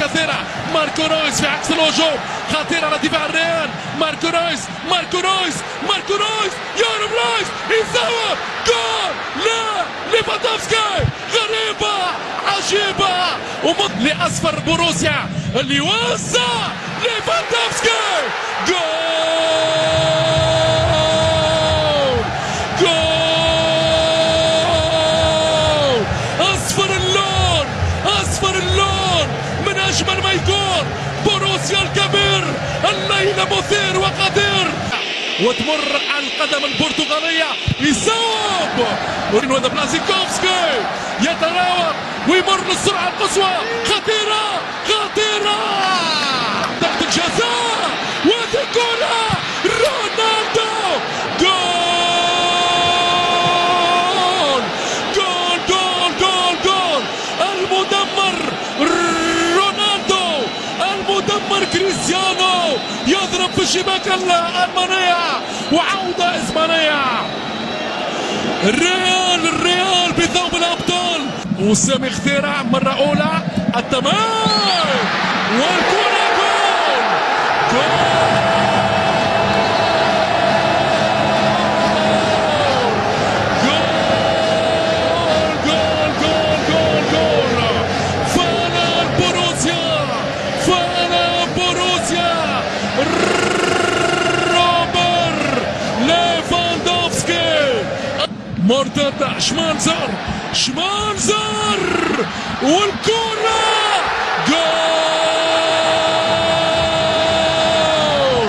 كثيرة. ماركو رويس في عكس الهجوم، خطير على دفاع الريال. ماركو رويس يهرب رويس يصوب جول. لا، ليفاندوفسكي غريبة عجيبة لأصفر بوروسيا اللي وسع ليفاندوفسكي. جول أصفر اللون من أجمل ما يكون. بوروسيا الكبير الليلة مثير وقدير، وتمر على القدم البرتغالية يصوب. وهذا بلازيكوفسكي يتراوغ ويمر للسرعة القصوى. خطيرة ضربة الجزاء وتكولا رونالدو. جول المدمر رونالدو، المدمر كريستيانو يضرب في الشباك الألمانية وعودة إسبانية. الريال بثوب الأبطال. وسامي خضيرة مرة أولى التمام والكرة جول. مرتدة شمانزر والكرة جول.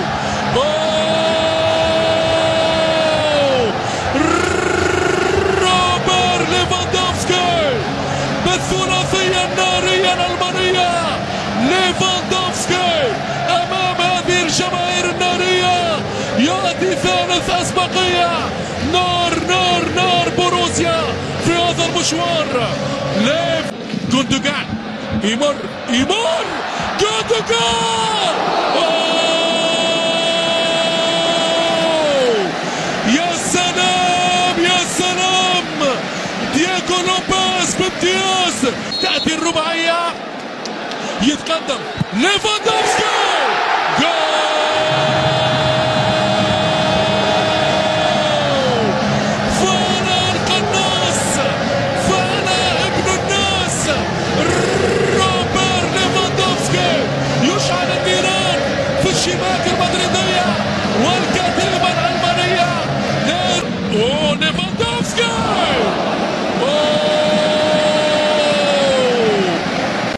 روبر ليفاندوفسكي بالثلاثية النارية الألمانية. ليفاندوفسكي أمام هذه الجماهير النارية يأتي ثالث أسبقية. نار بوروسيا في هذا المشوار. جوندوجان يمر جوندوجان. يا سلام دييغو لوبيز بامتياز. تأتي الرباعية، يتقدم ليفاندوفسكي.